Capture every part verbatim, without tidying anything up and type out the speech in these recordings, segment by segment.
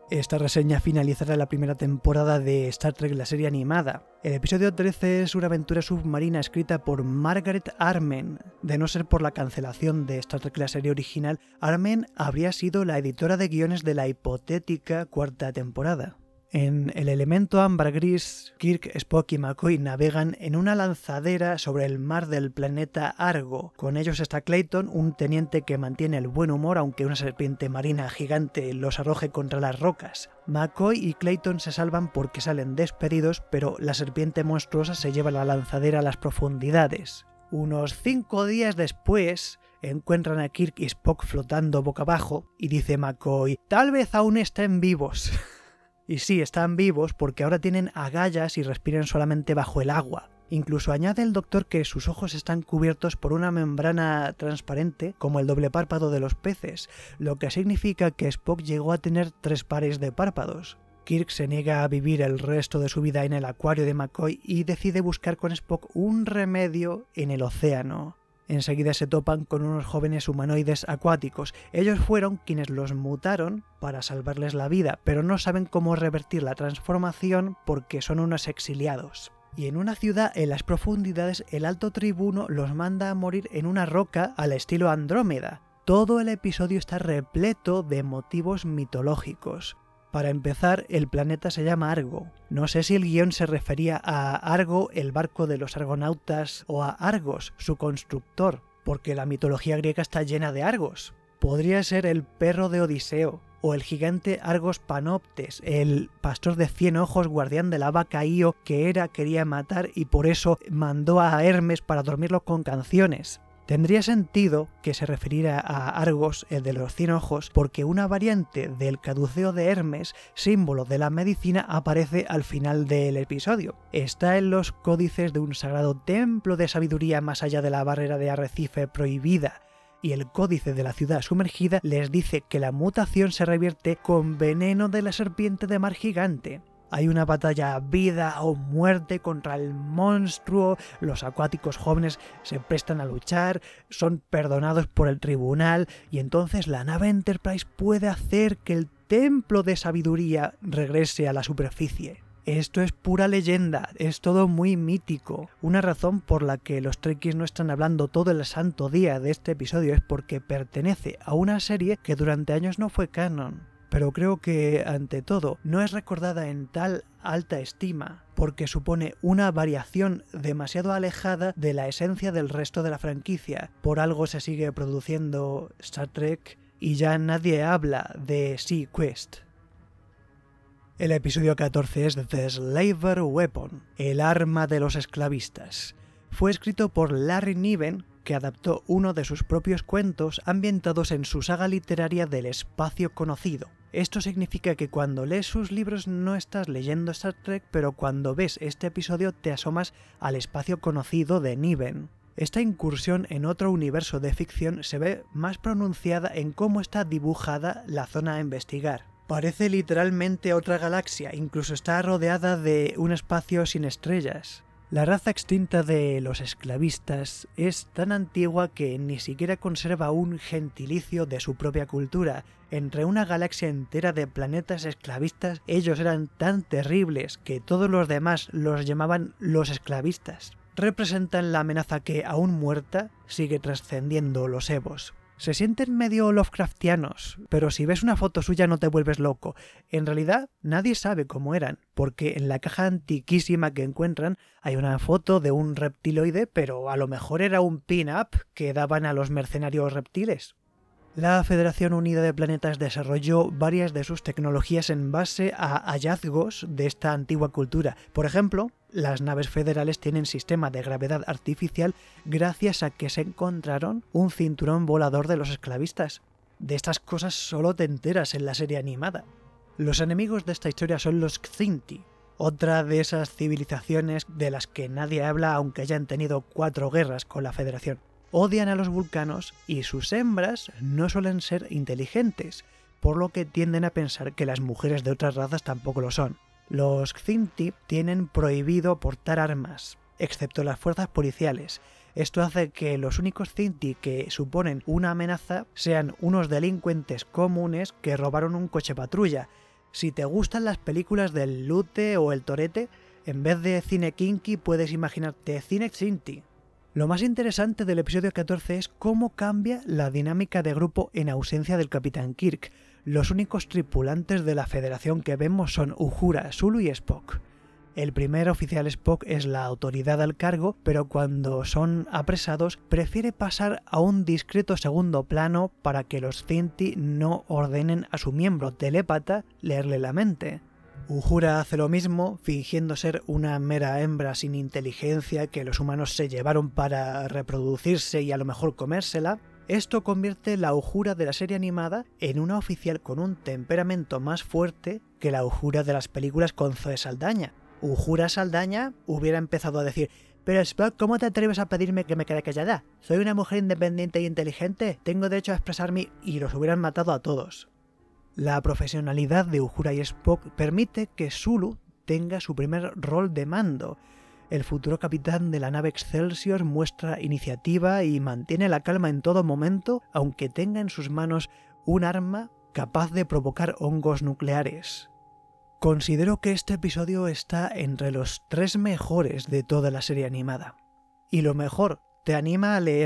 Esta reseña finalizará la primera temporada de Star Trek, la serie animada. El episodio trece es una aventura submarina escrita por Margaret Armen. De no ser por la cancelación de Star Trek, la serie original, Armen habría sido la editora de guiones de la hipotética cuarta temporada. En el elemento ámbar gris, Kirk, Spock y McCoy navegan en una lanzadera sobre el mar del planeta Argo. Con ellos está Clayton, un teniente que mantiene el buen humor aunque una serpiente marina gigante los arroje contra las rocas. McCoy y Clayton se salvan porque salen despedidos, pero la serpiente monstruosa se lleva la lanzadera a las profundidades. Unos cinco días después, encuentran a Kirk y Spock flotando boca abajo y dice McCoy: «Tal vez aún estén vivos». Y sí, están vivos porque ahora tienen agallas y respiran solamente bajo el agua. Incluso añade el doctor que sus ojos están cubiertos por una membrana transparente como el doble párpado de los peces, lo que significa que Spock llegó a tener tres pares de párpados. Kirk se niega a vivir el resto de su vida en el acuario de McCoy y decide buscar con Spock un remedio en el océano. Enseguida se topan con unos jóvenes humanoides acuáticos. Ellos fueron quienes los mutaron para salvarles la vida, pero no saben cómo revertir la transformación porque son unos exiliados. Y en una ciudad en las profundidades, el alto tribuno los manda a morir en una roca al estilo Andrómeda. Todo el episodio está repleto de motivos mitológicos. Para empezar, el planeta se llama Argo. No sé si el guión se refería a Argo, el barco de los argonautas, o a Argos, su constructor, porque la mitología griega está llena de Argos. Podría ser el perro de Odiseo, o el gigante Argos Panoptes, el pastor de cien ojos, guardián de la vaca Io, que Hera quería matar y por eso mandó a Hermes para dormirlo con canciones. Tendría sentido que se refiriera a Argos, el de los cien ojos, porque una variante del caduceo de Hermes, símbolo de la medicina, aparece al final del episodio. Está en los códices de un sagrado templo de sabiduría más allá de la barrera de arrecife prohibida, y el códice de la ciudad sumergida les dice que la mutación se revierte con veneno de la serpiente de mar gigante. Hay una batalla vida o muerte contra el monstruo, los acuáticos jóvenes se prestan a luchar, son perdonados por el tribunal y entonces la nave Enterprise puede hacer que el templo de sabiduría regrese a la superficie. Esto es pura leyenda, es todo muy mítico. Una razón por la que los Trekkies no están hablando todo el santo día de este episodio es porque pertenece a una serie que durante años no fue canon. Pero creo que, ante todo, no es recordada en tal alta estima, porque supone una variación demasiado alejada de la esencia del resto de la franquicia. Por algo se sigue produciendo Star Trek y ya nadie habla de Sea Quest. El episodio catorce es The Slaver Weapon, el arma de los esclavistas. Fue escrito por Larry Niven, que adaptó uno de sus propios cuentos ambientados en su saga literaria del espacio conocido. Esto significa que cuando lees sus libros no estás leyendo Star Trek, pero cuando ves este episodio te asomas al espacio conocido de Niven. Esta incursión en otro universo de ficción se ve más pronunciada en cómo está dibujada la zona a investigar. Parece literalmente otra galaxia, incluso está rodeada de un espacio sin estrellas. La raza extinta de los esclavistas es tan antigua que ni siquiera conserva un gentilicio de su propia cultura. Entre una galaxia entera de planetas esclavistas, ellos eran tan terribles que todos los demás los llamaban los esclavistas. Representan la amenaza que, aún muerta, sigue trascendiendo los Evos. Se sienten medio Lovecraftianos, pero si ves una foto suya no te vuelves loco. En realidad nadie sabe cómo eran, porque en la caja antiquísima que encuentran hay una foto de un reptiloide, pero a lo mejor era un pin-up que daban a los mercenarios reptiles. La Federación Unida de Planetas desarrolló varias de sus tecnologías en base a hallazgos de esta antigua cultura. Por ejemplo, las naves federales tienen sistema de gravedad artificial gracias a que se encontraron un cinturón volador de los esclavistas. De estas cosas solo te enteras en la serie animada. Los enemigos de esta historia son los Xinti, otra de esas civilizaciones de las que nadie habla aunque hayan tenido cuatro guerras con la Federación. Odian a los vulcanos y sus hembras no suelen ser inteligentes, por lo que tienden a pensar que las mujeres de otras razas tampoco lo son. Los Xinti tienen prohibido portar armas, excepto las fuerzas policiales. Esto hace que los únicos Xinti que suponen una amenaza sean unos delincuentes comunes que robaron un coche patrulla. Si te gustan las películas del Lute o el Torete, en vez de cine kinky puedes imaginarte cine shinty. Lo más interesante del episodio catorce es cómo cambia la dinámica de grupo en ausencia del Capitán Kirk. Los únicos tripulantes de la Federación que vemos son Uhura, Sulu y Spock. El primer oficial Spock es la autoridad al cargo, pero cuando son apresados prefiere pasar a un discreto segundo plano para que los Shinty no ordenen a su miembro telépata leerle la mente. Uhura hace lo mismo, fingiendo ser una mera hembra sin inteligencia que los humanos se llevaron para reproducirse y a lo mejor comérsela. Esto convierte la Uhura de la serie animada en una oficial con un temperamento más fuerte que la Uhura de las películas con Zoe Saldaña. Uhura Saldaña hubiera empezado a decir: pero Spock, ¿cómo te atreves a pedirme que me quede callada? Soy una mujer independiente e inteligente, tengo derecho a expresarme, y los hubieran matado a todos. La profesionalidad de Uhura y Spock permite que Sulu tenga su primer rol de mando. El futuro capitán de la nave Excelsior muestra iniciativa y mantiene la calma en todo momento, aunque tenga en sus manos un arma capaz de provocar hongos nucleares. Considero que este episodio está entre los tres mejores de toda la serie animada. Y lo mejor, te anima a leer.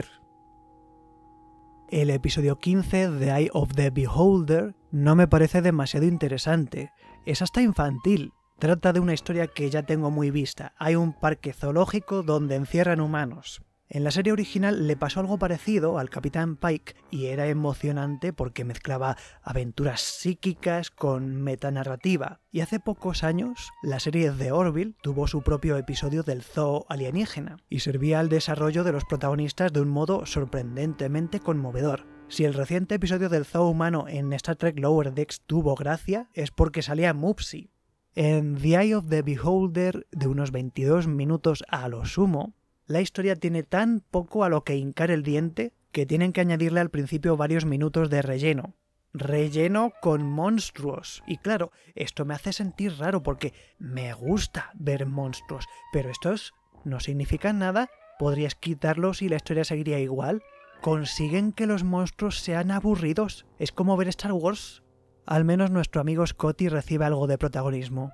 El episodio quince, The Eye of the Beholder, no me parece demasiado interesante. Es hasta infantil. Trata de una historia que ya tengo muy vista. Hay un parque zoológico donde encierran humanos. En la serie original le pasó algo parecido al Capitán Pike y era emocionante porque mezclaba aventuras psíquicas con metanarrativa. Y hace pocos años, la serie The Orville tuvo su propio episodio del zoo alienígena y servía al desarrollo de los protagonistas de un modo sorprendentemente conmovedor. Si el reciente episodio del zoo humano en Star Trek Lower Decks tuvo gracia, es porque salía Mupsi. En The Eye of the Beholder, de unos veintidós minutos a lo sumo, la historia tiene tan poco a lo que hincar el diente que tienen que añadirle al principio varios minutos de relleno. Relleno con monstruos. Y claro, esto me hace sentir raro porque me gusta ver monstruos, pero estos no significan nada. Podrías quitarlos y la historia seguiría igual. Consiguen que los monstruos sean aburridos. Es como ver Star Wars. Al menos nuestro amigo Scotty recibe algo de protagonismo.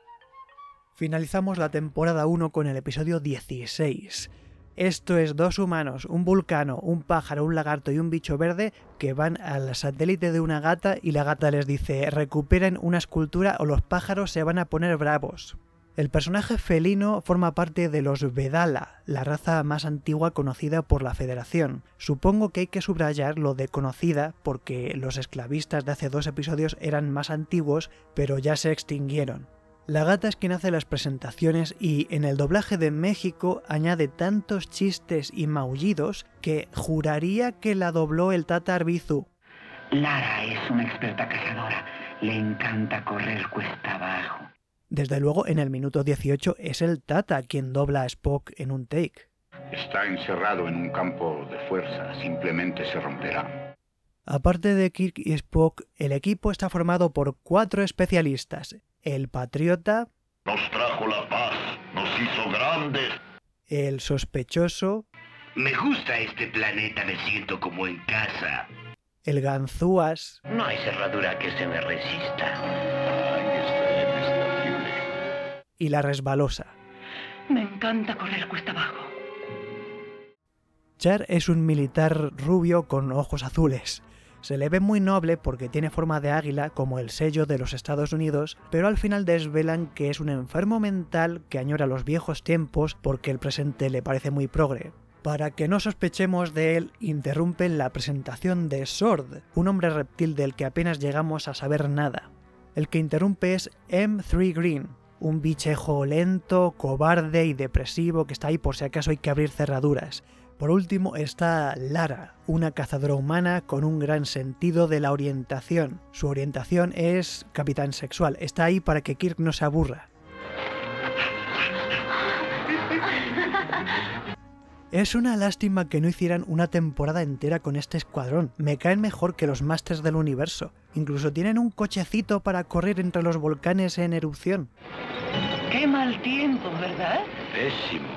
Finalizamos la temporada uno con el episodio dieciséis. Esto es dos humanos, un vulcano, un pájaro, un lagarto y un bicho verde que van al satélite de una gata y la gata les dice: recuperen una escultura o los pájaros se van a poner bravos. El personaje felino forma parte de los Vedala, la raza más antigua conocida por la Federación. Supongo que hay que subrayar lo de conocida porque los esclavistas de hace dos episodios eran más antiguos, pero ya se extinguieron. La gata es quien hace las presentaciones y en el doblaje de México añade tantos chistes y maullidos que juraría que la dobló el Tata Arbizu. Lara es una experta cazadora, le encanta correr cuesta abajo. Desde luego en el minuto dieciocho es el Tata quien dobla a Spock en un take. Está encerrado en un campo de fuerza, simplemente se romperá. Aparte de Kirk y Spock, el equipo está formado por cuatro especialistas. El Patriota, nos trajo la paz, nos hizo grandes. El Sospechoso, me gusta este planeta, me siento como en casa. El Ganzúas, no hay cerradura que se me resista. Ay, esta F es terrible. Y la Resbalosa. Me encanta correr cuesta abajo. Char es un militar rubio con ojos azules. Se le ve muy noble porque tiene forma de águila como el sello de los Estados Unidos, pero al final desvelan que es un enfermo mental que añora los viejos tiempos porque el presente le parece muy progre. Para que no sospechemos de él, interrumpen la presentación de Sword, un hombre reptil del que apenas llegamos a saber nada. El que interrumpe es M tres Green, un bichejo lento, cobarde y depresivo que está ahí por si acaso hay que abrir cerraduras. Por último está Lara, una cazadora humana con un gran sentido de la orientación. Su orientación es capitán sexual, está ahí para que Kirk no se aburra. Es una lástima que no hicieran una temporada entera con este escuadrón. Me caen mejor que los Masters del Universo. Incluso tienen un cochecito para correr entre los volcanes en erupción. Qué mal tiempo, ¿verdad? Pésimo.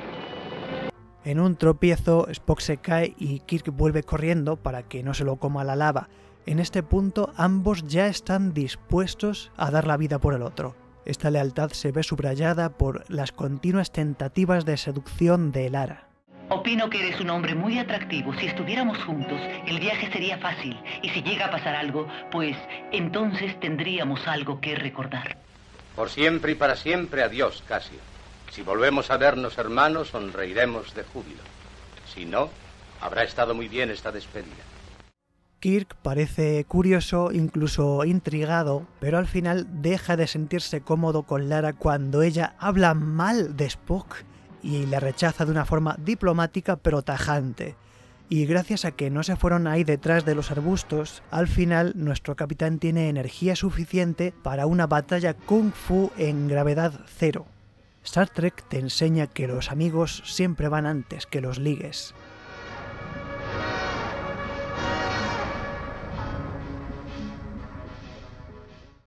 En un tropiezo, Spock se cae y Kirk vuelve corriendo para que no se lo coma la lava. En este punto ambos ya están dispuestos a dar la vida por el otro. Esta lealtad se ve subrayada por las continuas tentativas de seducción de Lara. Opino que eres un hombre muy atractivo. Si estuviéramos juntos, el viaje sería fácil. Y si llega a pasar algo, pues entonces tendríamos algo que recordar. Por siempre y para siempre, adiós, Casio. Si volvemos a vernos hermanos, sonreiremos de júbilo. Si no, habrá estado muy bien esta despedida. Kirk parece curioso, incluso intrigado, pero al final deja de sentirse cómodo con Lara cuando ella habla mal de Spock y le rechaza de una forma diplomática pero tajante. Y gracias a que no se fueron ahí detrás de los arbustos, al final nuestro capitán tiene energía suficiente para una batalla kung fu en gravedad cero. Star Trek te enseña que los amigos siempre van antes que los ligues.